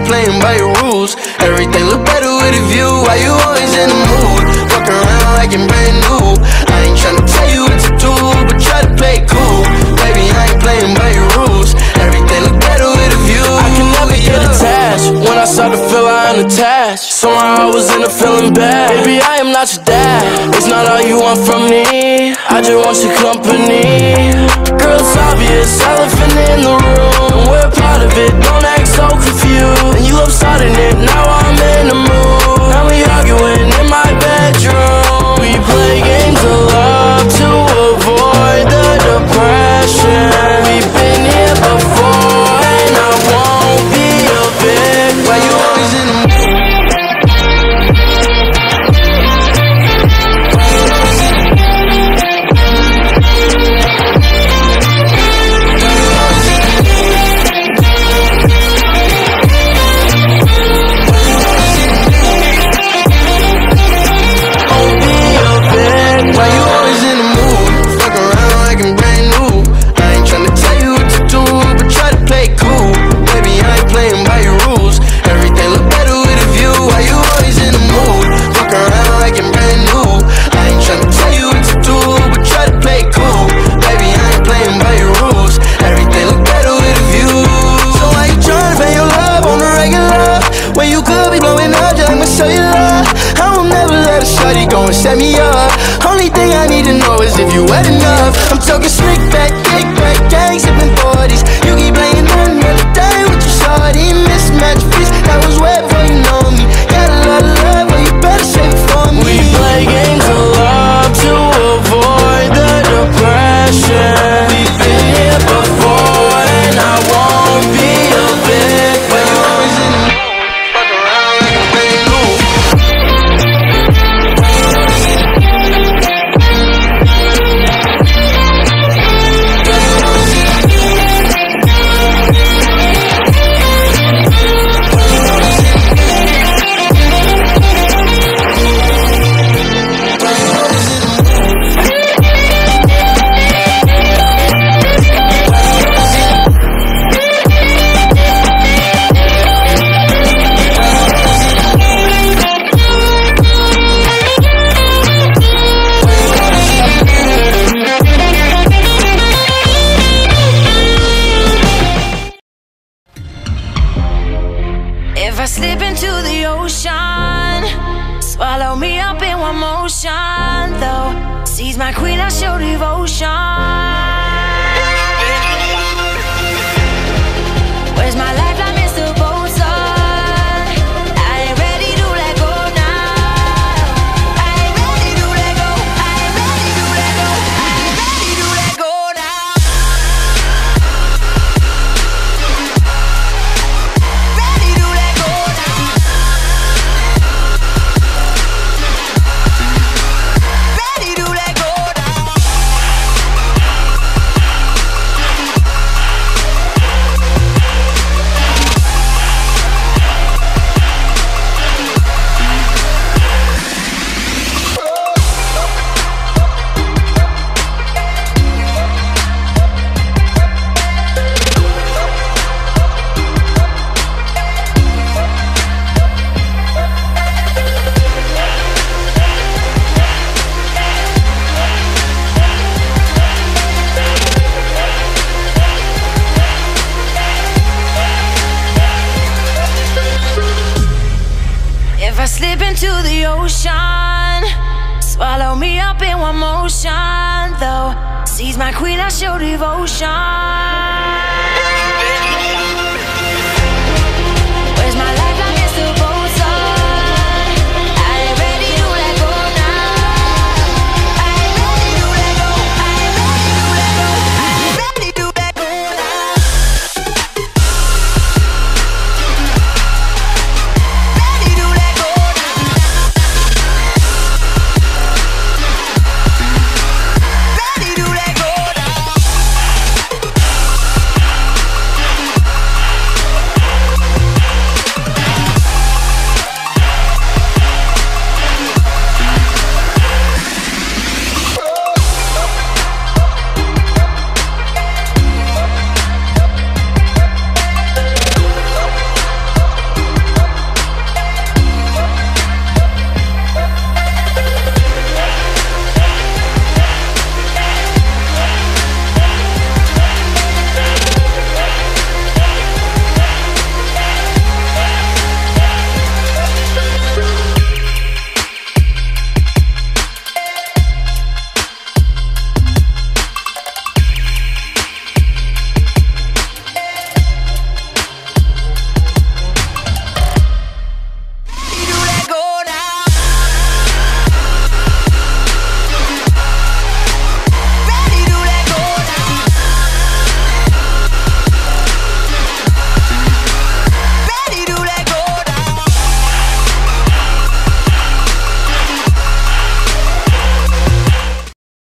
ain't playing by your rules. Everything look better with a view. Why you always in the mood? Walk around like you're brand new. I ain't tryna tell you what to do, but try to play it cool. Baby, I ain't playing by your rules. Everything look better with a view. I can never get attached. When I start to feel I unattached, somehow I was in a feeling bad. Baby, I am not your dad. It's not all you want from me. I just want your company. Girl, it's obvious, elephant in the room. We're part of it, don't act so confused. And you love starting it, now I'm in the mood. Now we arguing in my bedroom. We play games of love to avoid the depression. We've been here before, and I won't be a bit. Why you always in the mood? Set me up. Only thing I need to know is if you wet enough. I'm talking slick back, kick back, gang sipping 40s. You keep playing another day with your shorty. Mismatch fist, that was wet before you know me. Got a lot of love, but you better save it for me. We play games of love to avoid the depression. We've been here before, and I won't be a bit. But you always in the mood. Fuck around like a brand new. If I slip into the ocean, swallow me up in one motion. Though sees my queen, I show devotion. Where's my lifeline, Mr. Bosun? I ain't ready to let go now. I ain't ready to let go. I ain't ready to let go. I ain't ready to let go now. Ready to let go now. Ready to let go now. If I slip into the ocean, swallow me up in one motion. Though sees my queen, I show devotion.